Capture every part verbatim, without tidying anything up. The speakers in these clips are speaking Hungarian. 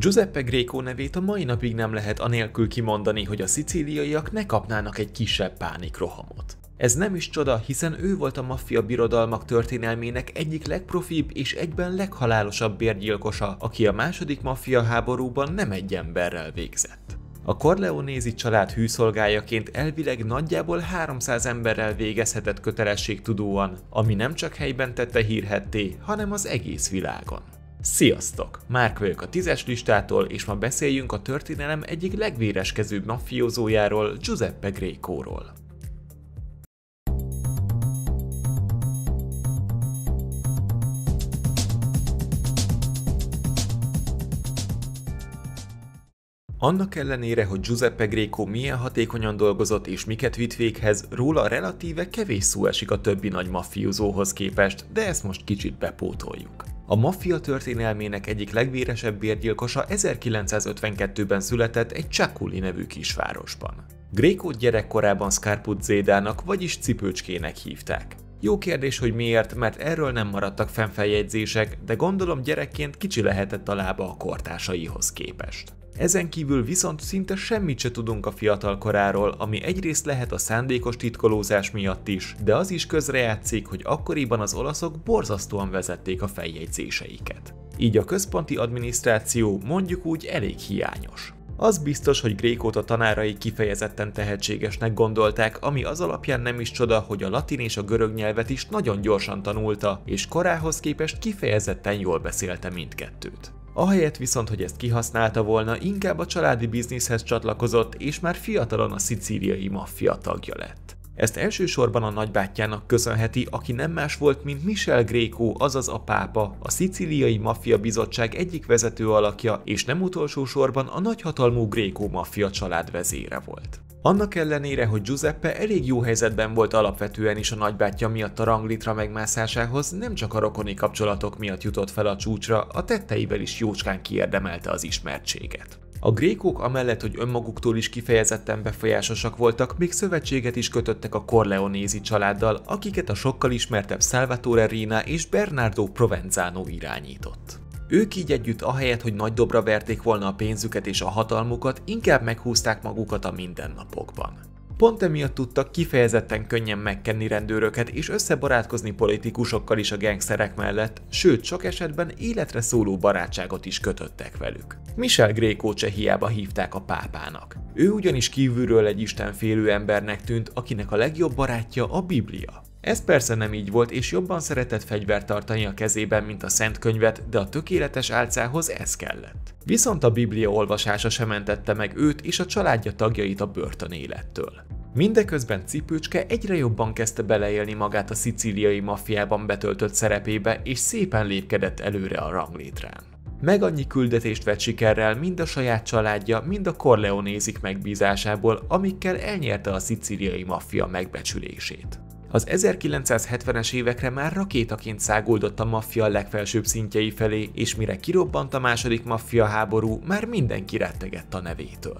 Giuseppe Greco nevét a mai napig nem lehet anélkül kimondani, hogy a szicíliaiak ne kapnának egy kisebb pánikrohamot. Ez nem is csoda, hiszen ő volt a maffia birodalmak történelmének egyik legprofibb és egyben leghalálosabb bérgyilkosa, aki a második maffia háborúban nem egy emberrel végzett. A Corleonesi család hűszolgájaként elvileg nagyjából háromszáz emberrel végezhetett kötelességtudóan, ami nem csak helyben tette hírhedté, hanem az egész világon. Sziasztok! Márk vagyok a tízes listától, és ma beszéljünk a történelem egyik legvéreskezőbb maffiózójáról, Giuseppe Grecoról. Annak ellenére, hogy Giuseppe Greco milyen hatékonyan dolgozott és miket vitt véghez, róla relatíve kevés szó esik a többi nagy maffiózóhoz képest, de ezt most kicsit bepótoljuk. A maffia történelmének egyik legvéresebb bérgyilkosa ezerkilencszázötvenkettőben született egy Ciaculli nevű kisvárosban. Grecót gyerekkorában Scarpuzzédának, vagyis cipőcskének hívták. Jó kérdés, hogy miért, mert erről nem maradtak fenn feljegyzések, de gondolom gyerekként kicsi lehetett a lába a kortársaihoz képest. Ezen kívül viszont szinte semmit se tudunk a fiatal koráról, ami egyrészt lehet a szándékos titkolózás miatt is, de az is közrejátszik, hogy akkoriban az olaszok borzasztóan vezették a feljegyzéseiket. Így a központi adminisztráció mondjuk úgy elég hiányos. Az biztos, hogy Grecót a tanárai kifejezetten tehetségesnek gondolták, ami az alapján nem is csoda, hogy a latin és a görög nyelvet is nagyon gyorsan tanulta, és korához képest kifejezetten jól beszélte mindkettőt. Ahelyett viszont, hogy ezt kihasználta volna, inkább a családi bizniszhez csatlakozott, és már fiatalon a szicíliai maffia tagja lett. Ezt elsősorban a nagybátyjának köszönheti, aki nem más volt, mint Michel Greco, azaz a pápa, a szicíliai maffia bizottság egyik vezető alakja, és nem utolsó sorban a nagyhatalmú Greco maffia család vezére volt. Annak ellenére, hogy Giuseppe elég jó helyzetben volt alapvetően is a nagybátyja miatt a ranglitra megmászásához, nem csak a rokoni kapcsolatok miatt jutott fel a csúcsra, a tetteivel is jócskán kiérdemelte az ismertséget. A Grecók amellett, hogy önmaguktól is kifejezetten befolyásosak voltak, még szövetséget is kötöttek a Corleonesi családdal, akiket a sokkal ismertebb Salvatore Riina és Bernardo Provenzano irányított. Ők így együtt ahelyett, hogy nagy dobra verték volna a pénzüket és a hatalmukat, inkább meghúzták magukat a mindennapokban. Pont emiatt tudtak kifejezetten könnyen megkenni rendőröket és összebarátkozni politikusokkal is a gengszterek mellett, sőt sok esetben életre szóló barátságot is kötöttek velük. Michel Greco se hiába hívták a pápának. Ő ugyanis kívülről egy istenfélő embernek tűnt, akinek a legjobb barátja a Biblia. Ez persze nem így volt, és jobban szeretett fegyvert tartani a kezében, mint a Szent Könyvet, de a tökéletes álcához ez kellett. Viszont a Biblia olvasása sem mentette meg őt és a családja tagjait a börtönélettől. Mindeközben Cipőcske egyre jobban kezdte beleélni magát a szicíliai maffiában betöltött szerepébe, és szépen lépkedett előre a ranglétrán. Meg annyi küldetést vett sikerrel mind a saját családja, mind a Corleonesik megbízásából, amikkel elnyerte a szicíliai maffia megbecsülését. Az ezerkilencszázhetvenes évekre már rakétaként száguldott a maffia legfelsőbb szintjei felé, és mire kirobbant a második maffia háború, már mindenki rettegett a nevétől.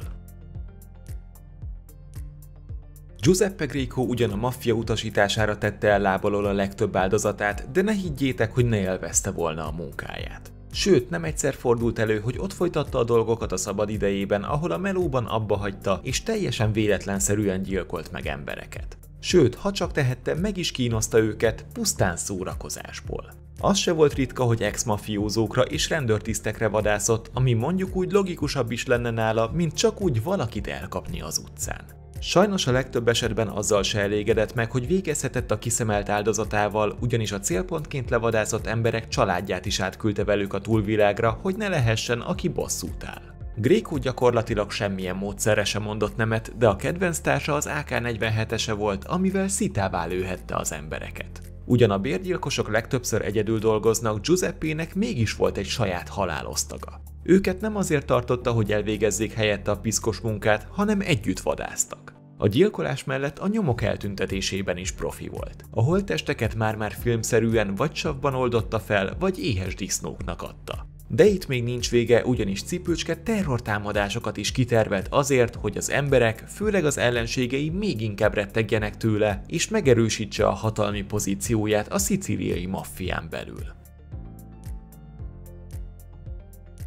Giuseppe Greco ugyan a maffia utasítására tette el lábalól a legtöbb áldozatát, de ne higgyétek, hogy ne élvezte volna a munkáját. Sőt, nem egyszer fordult elő, hogy ott folytatta a dolgokat a szabad idejében, ahol a melóban abba hagyta, és teljesen véletlenszerűen gyilkolt meg embereket. Sőt, ha csak tehette, meg is kínozta őket pusztán szórakozásból. Az se volt ritka, hogy ex-mafiózókra és rendőrtisztekre vadászott, ami mondjuk úgy logikusabb is lenne nála, mint csak úgy valakit elkapni az utcán. Sajnos a legtöbb esetben azzal se elégedett meg, hogy végezhetett a kiszemelt áldozatával, ugyanis a célpontként levadászott emberek családját is átküldte velük a túlvilágra, hogy ne lehessen, aki bosszút áll. Greco gyakorlatilag semmilyen módszerre sem mondott nemet, de a kedvenc társa az á ká negyvenhetese volt, amivel szitává lőhette az embereket. Ugyan a bérgyilkosok legtöbbször egyedül dolgoznak, Giuseppének mégis volt egy saját halálosztaga. Őket nem azért tartotta, hogy elvégezzék helyette a piszkos munkát, hanem együtt vadásztak. A gyilkolás mellett a nyomok eltüntetésében is profi volt. A holttesteket már-már filmszerűen vagy savban oldotta fel, vagy éhes disznóknak adta. De itt még nincs vége, ugyanis Cipőcske terrortámadásokat is kitervelt azért, hogy az emberek, főleg az ellenségei még inkább rettegjenek tőle, és megerősítse a hatalmi pozícióját a szicíliai maffián belül.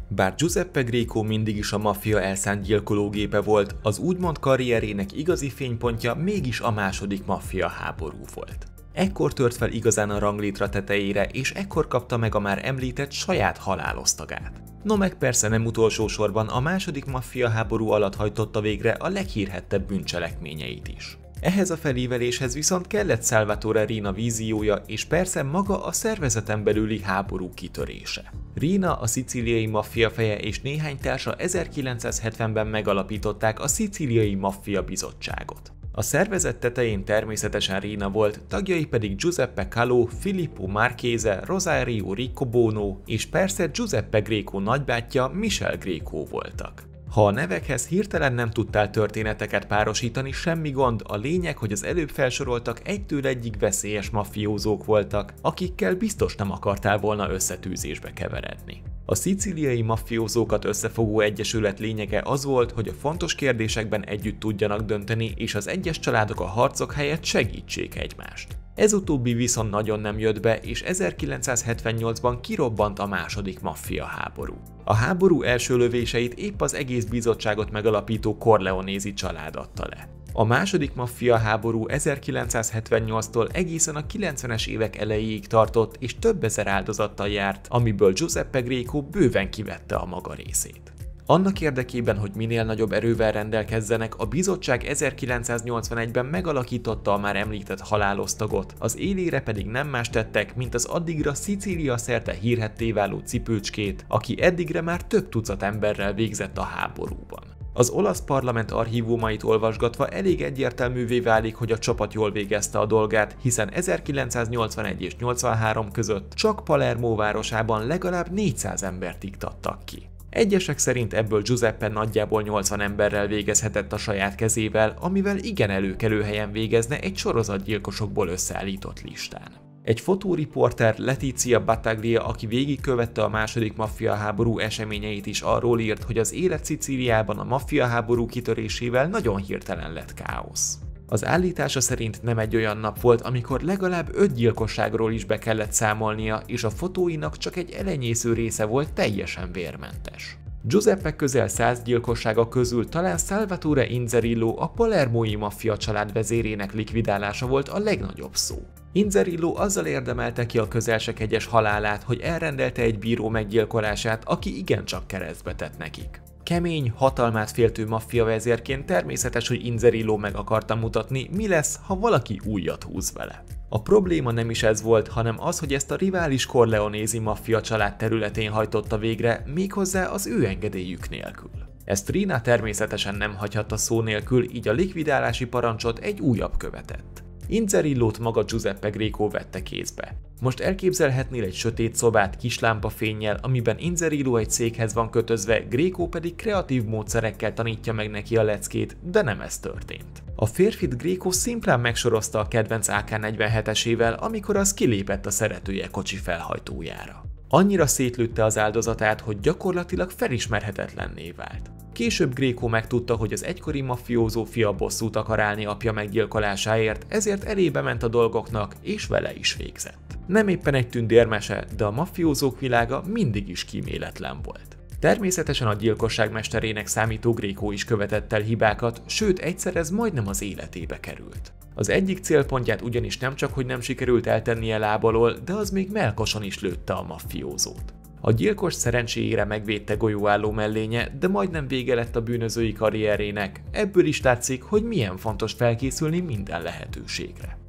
Bár Giuseppe Greco mindig is a maffia elszánt gyilkológépe volt, az úgymond karrierének igazi fénypontja mégis a második maffia háború volt. Ekkor tört fel igazán a ranglétra tetejére, és ekkor kapta meg a már említett saját halálosztagát. No meg persze nem utolsó sorban a második maffia háború alatt hajtotta végre a leghírhettebb bűncselekményeit is. Ehhez a felíveléshez viszont kellett Salvatore Riina víziója és persze maga a szervezeten belüli háború kitörése. Riina, a szicíliai maffia feje és néhány társa ezerkilencszázhetvenben megalapították a Szicíliai Maffia Bizottságot. A szervezet tetején természetesen Riina volt, tagjai pedig Giuseppe Calò, Filippo Marchese, Rosario Riccobono és persze Giuseppe Greco nagybátyja Michel Greco voltak. Ha a nevekhez hirtelen nem tudtál történeteket párosítani, semmi gond, a lényeg, hogy az előbb felsoroltak egytől egyig veszélyes maffiózók voltak, akikkel biztos nem akartál volna összetűzésbe keveredni. A szicíliai maffiózókat összefogó egyesület lényege az volt, hogy a fontos kérdésekben együtt tudjanak dönteni, és az egyes családok a harcok helyett segítsék egymást. Ez utóbbi viszont nagyon nem jött be, és ezerkilencszázhetvennyolcban kirobbant a második maffia háború. A háború első lövéseit épp az egész bizottságot megalapító Corleonesi család adta le. A második maffia háború ezerkilencszázhetvennyolctól egészen a kilencvenes évek elejéig tartott, és több ezer áldozattal járt, amiből Giuseppe Greco bőven kivette a maga részét. Annak érdekében, hogy minél nagyobb erővel rendelkezzenek, a bizottság ezerkilencszáznyolcvanegyben megalakította a már említett halálosztagot, az élére pedig nem más tettek, mint az addigra Szicília szerte hírhedté váló Cipőcskét, aki eddigre már több tucat emberrel végzett a háborúban. Az olasz parlament archívumait olvasgatva elég egyértelművé válik, hogy a csapat jól végezte a dolgát, hiszen ezerkilencszáznyolcvanegy és nyolcvanhárom között csak Palermo városában legalább négyszáz embert iktattak ki. Egyesek szerint ebből Giuseppe nagyjából nyolcvan emberrel végezhetett a saját kezével, amivel igen előkelő helyen végezne egy sorozatgyilkosokból összeállított listán. Egy fotóriporter, Letizia Battaglia, aki végigkövette a második maffia háború eseményeit is, arról írt, hogy az élet Szicíliában a maffia háború kitörésével nagyon hirtelen lett káosz. Az állítása szerint nem egy olyan nap volt, amikor legalább öt gyilkosságról is be kellett számolnia, és a fotóinak csak egy elenyésző része volt teljesen vérmentes. Giuseppe közel száz gyilkossága közül talán Salvatore Inzerillo, a palermói maffia család vezérének likvidálása volt a legnagyobb szó. Inzerillo azzal érdemelte ki a közel-se-kegyes halálát, hogy elrendelte egy bíró meggyilkolását, aki igencsak keresztbe tett nekik. Kemény, hatalmát féltő maffia vezérként természetes, hogy Inzerillo meg akarta mutatni, mi lesz, ha valaki újat húz vele. A probléma nem is ez volt, hanem az, hogy ezt a rivális Corleonesi maffia család területén hajtotta végre, méghozzá az ő engedélyük nélkül. Ezt Riina természetesen nem hagyhatta szó nélkül, így a likvidálási parancsot egy újabb követett. Inzerillót maga Giuseppe Greco vette kézbe. Most elképzelhetnél egy sötét szobát kis lámpafénnyel, amiben Inzerillo egy székhez van kötözve, Greco pedig kreatív módszerekkel tanítja meg neki a leckét, de nem ez történt. A férfit Greco szimplán megsorozta a kedvenc á ká negyvenhetesével, amikor az kilépett a szeretője kocsi felhajtójára. Annyira szétlőtte az áldozatát, hogy gyakorlatilag felismerhetetlenné vált. Később Greco megtudta, hogy az egykori maffiózó fia bosszút akar állni apja meggyilkolásáért, ezért elébe ment a dolgoknak, és vele is végzett. Nem éppen egy tündérmese, de a maffiózók világa mindig is kíméletlen volt. Természetesen a gyilkosság mesterének számító Greco is követett el hibákat, sőt egyszer ez majdnem az életébe került. Az egyik célpontját ugyanis nem csak hogy nem sikerült eltennie lábalól, de az még mellkason is lőtte a maffiózót. A gyilkos szerencséjére megvédte golyóálló mellénye, de majdnem vége lett a bűnözői karrierének, ebből is látszik, hogy milyen fontos felkészülni minden lehetőségre.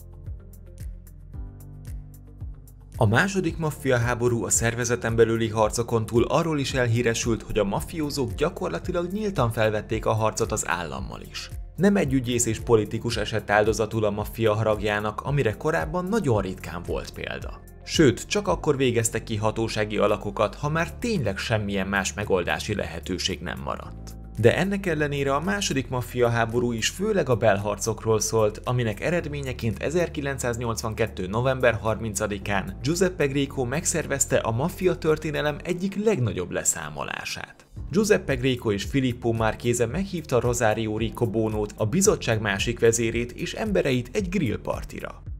A második maffia háború a szervezeten belüli harcokon túl arról is elhíresült, hogy a maffiózók gyakorlatilag nyíltan felvették a harcot az állammal is. Nem egy ügyész és politikus esett áldozatul a maffia haragjának, amire korábban nagyon ritkán volt példa. Sőt, csak akkor végeztek ki hatósági alakokat, ha már tényleg semmilyen más megoldási lehetőség nem maradt. De ennek ellenére a második maffia háború is főleg a belharcokról szólt, aminek eredményeként ezerkilencszáznyolcvankettő november harmincadikán Giuseppe Greco megszervezte a maffia történelem egyik legnagyobb leszámolását. Giuseppe Greco és Filippo Marchese meghívta Rosario Riccobonót, a bizottság másik vezérét és embereit egy grillpartira.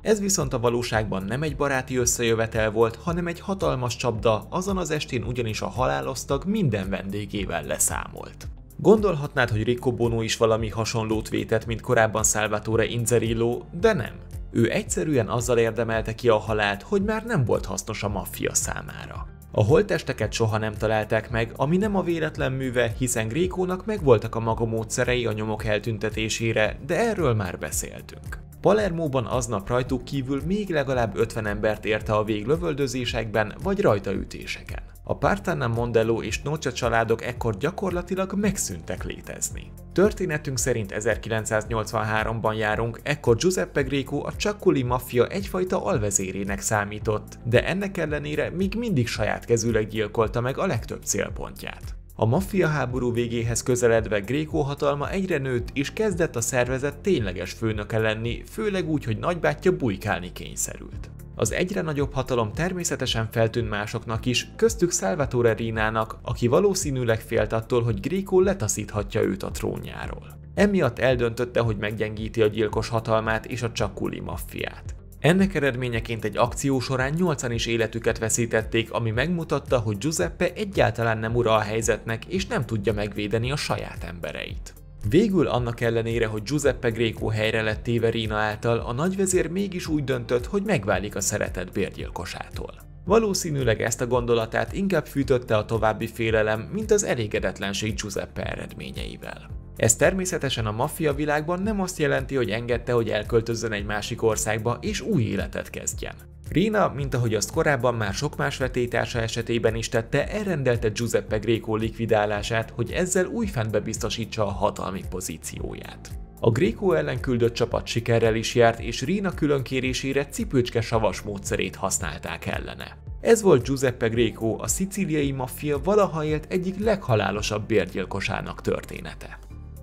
Ez viszont a valóságban nem egy baráti összejövetel volt, hanem egy hatalmas csapda, azon az estén ugyanis a halálosztag minden vendégével leszámolt. Gondolhatnád, hogy Riccobono is valami hasonlót vétett, mint korábban Salvatore Inzerillo, de nem. Ő egyszerűen azzal érdemelte ki a halált, hogy már nem volt hasznos a maffia számára. A holttesteket soha nem találták meg, ami nem a véletlen műve, hiszen Grécónak megvoltak a maga módszerei a nyomok eltüntetésére, de erről már beszéltünk. Palermóban aznap rajtuk kívül még legalább ötven embert érte a vég lövöldözésekben vagy rajtaütéseken. A Partanna Mondello és Noce családok ekkor gyakorlatilag megszűntek létezni. Történetünk szerint ezerkilencszáznyolcvanháromban járunk, ekkor Giuseppe Greco a Ciaculli maffia egyfajta alvezérének számított, de ennek ellenére még mindig saját kezűleg gyilkolta meg a legtöbb célpontját. A maffia háború végéhez közeledve Greco hatalma egyre nőtt és kezdett a szervezet tényleges főnöke lenni, főleg úgy, hogy nagybátyja bujkálni kényszerült. Az egyre nagyobb hatalom természetesen feltűnt másoknak is, köztük Salvatore Rinának, aki valószínűleg félt attól, hogy Greco letaszíthatja őt a trónjáról. Emiatt eldöntötte, hogy meggyengíti a gyilkos hatalmát és a Ciaculli maffiát. Ennek eredményeként egy akció során nyolcan is életüket veszítették, ami megmutatta, hogy Giuseppe egyáltalán nem ura a helyzetnek és nem tudja megvédeni a saját embereit. Végül annak ellenére, hogy Giuseppe Greco helyre lett téve Rina által, a nagyvezér mégis úgy döntött, hogy megválik a szeretett bérgyilkosától. Valószínűleg ezt a gondolatát inkább fűtötte a további félelem, mint az elégedetlenség Giuseppe eredményeivel. Ez természetesen a maffia világban nem azt jelenti, hogy engedte, hogy elköltözzön egy másik országba és új életet kezdjen. Rina, mint ahogy azt korábban már sok más vetélytársa esetében is tette, elrendelte Giuseppe Greco likvidálását, hogy ezzel újfent bebiztosítsa a hatalmi pozícióját. A Greco ellen küldött csapat sikerrel is járt, és Rina különkérésére cipőcske savas módszerét használták ellene. Ez volt Giuseppe Greco, a szicíliai maffia valaha élt egyik leghalálosabb bérgyilkosának története.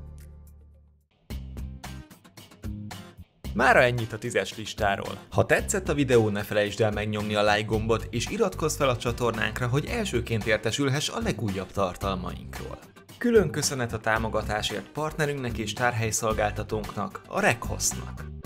Mára ennyit a tízes listáról. Ha tetszett a videó, ne felejtsd el megnyomni a like gombot és iratkozz fel a csatornánkra, hogy elsőként értesülhess a legújabb tartalmainkról. Külön köszönet a támogatásért partnerünknek és tárhelyszolgáltatónknak, a Rekhoznak.